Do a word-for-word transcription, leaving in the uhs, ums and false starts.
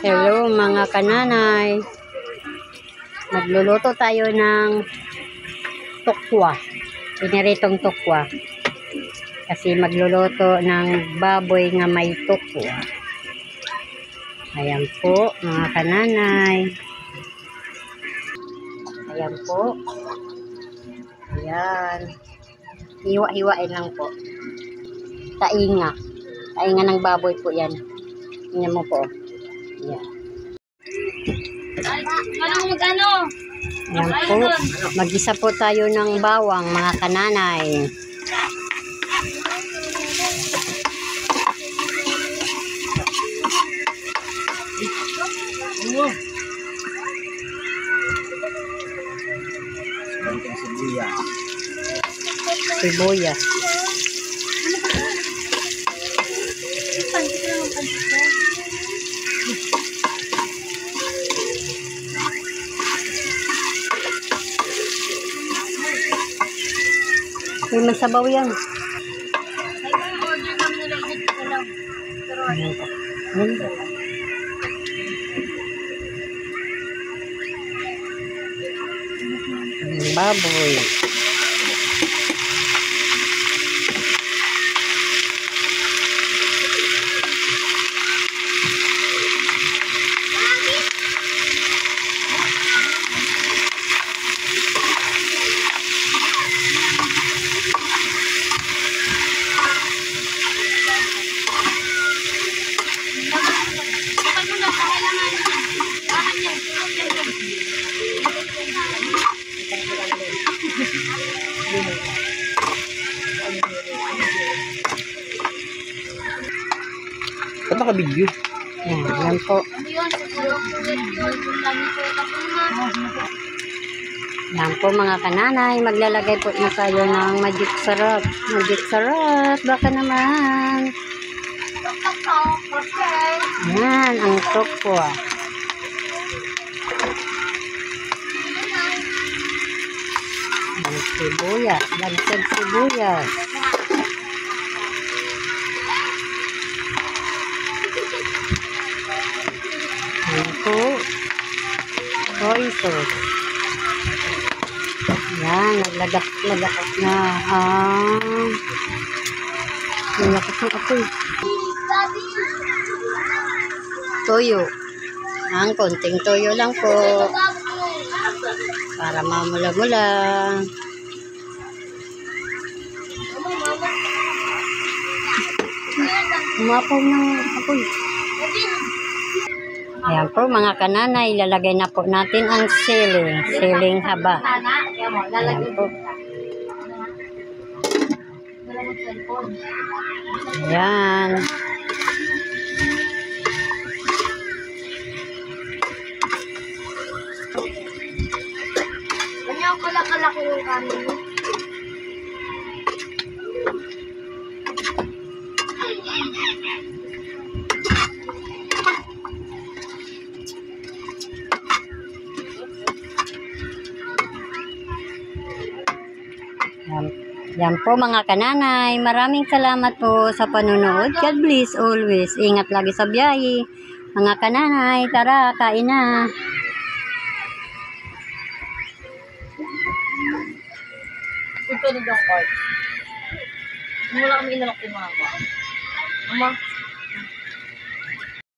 Hello mga kananay. Magluluto tayo ng tukwa. Piniritong tukwa. Kasi magluluto ng baboy nga may tukwa. Ayan po mga kananay. Ayan po. Ayan. Hiwa-hiwain lang po. Tainga. Tainga ng baboy po yan. Tingnan mo po. Ayan. Anong magano? Ayan po. Mag-isa po tayo ng bawang mga kananay. Sibuyas. Sibuyas. May masabaw yan. Order kami nila init ko lang. Pero Ayan po. Ayan po. Ayan, baboy. bakit mo na kailangan? Bakit yan? Ba't naka-video? Ayan, ayan po. Ano yun? Siguro po yun. Yung lagi ko kapag Ayan po mga kananay. Maglalagay po na tayo ng magic sarap. Magic sarap. Baka naman. Ayan, ang tukwa. Ang sibuyas. Lagsad sibuyas. Ayan po. Soy sauce. Ayan, naglagak-lagak na. Ah, nilakot ng apoy. Toyo. Ang konting toyo lang po. Para mamula-mula. Umapaw ng apoy. Ayan po mga kananay, ilalagay na po natin ang siling. Siling haba. Ayan po. Ayan. Ganyan ko lang kalaki yung kanin mo. Yan, yan po mga kananay. Maraming salamat po sa panonood. God bless always. Ingat lagi sa biyahe. Mga kananay, tara, kain na. Ito ni Don Cart. Mula kami inalok yung mga ba? Ama.